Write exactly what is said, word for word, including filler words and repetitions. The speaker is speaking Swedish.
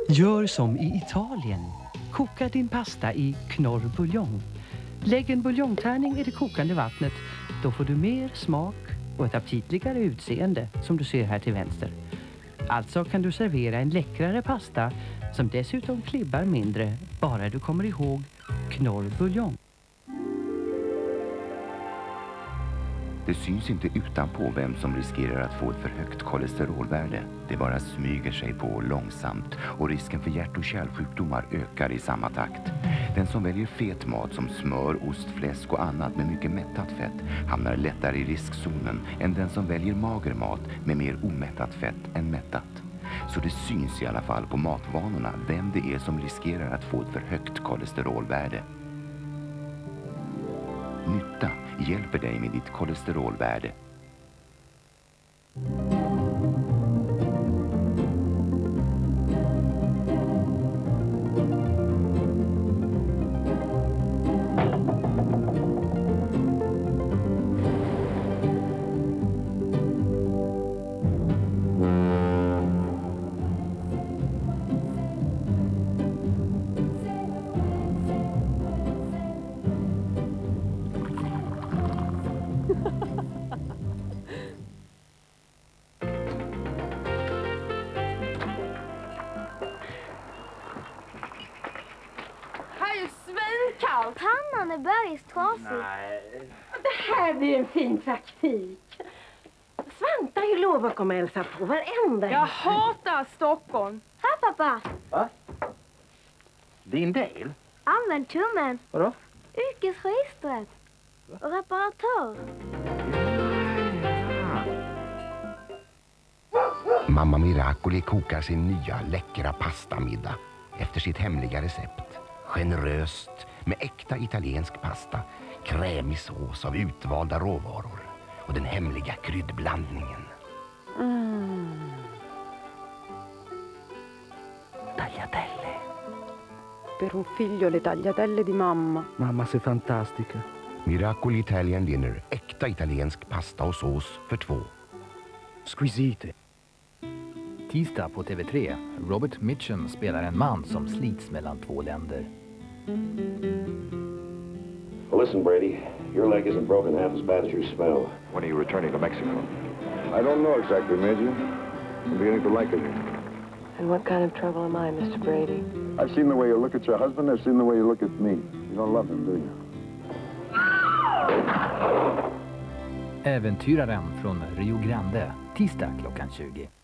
Gör som i Italien. Koka din pasta i knorrbuljong. Lägg en buljongtärning i det kokande vattnet. Då får du mer smak och ett aptitligare utseende som du ser här till vänster. Alltså kan du servera en läckrare pasta som dessutom klibbar mindre bara du kommer ihåg knorrbuljong. Det syns inte utanpå vem som riskerar att få ett för högt kolesterolvärde. Det bara smyger sig på långsamt och risken för hjärt- och kärlsjukdomar ökar i samma takt. Den som väljer fet mat som smör, ost, fläsk och annat med mycket mättat fett hamnar lättare i riskzonen än den som väljer mager mat med mer omättat fett än mättat. Så det syns i alla fall på matvanorna vem det är som riskerar att få ett för högt kolesterolvärde. Nytta hjälper dig med ditt kolesterolvärde. Pannan är bergstrasig. Nej. Det här blir en fin praktik. Svante har ju lov att komma och hälsa på varenda. Jag hatar Stockholm. Här, pappa. Va? Din del? Använd tummen. Vadå? Yrkesregistret. Och reparatör. Mamma Miracoli kokar sin nya läckra pastamiddag efter sitt hemliga recept. Generöst med äkta italiensk pasta, krämig sås av utvalda råvaror och den hemliga kryddblandningen. Mm. Tagliatelle. Per un figlio le tagliatelle di mamma. Mamma ser fantastica. Miracoli Italian Dinner, äkta italiensk pasta och sås för två. Squisite. Tisdag på T V tre. Robert Mitchum spelar en man som slits mellan två länder. Well, listen, Brady. Your leg isn't broken half as bad as you smell. When are you returning to Mexico? I don't know exactly, Major. I'm beginning to like it. And what kind of trouble am I, Mister Brady? I've seen the way you look at your husband. I've seen the way you look at me. You don't love him, do you? Äventyraren från Rio Grande. Tisdag klockan tjugo.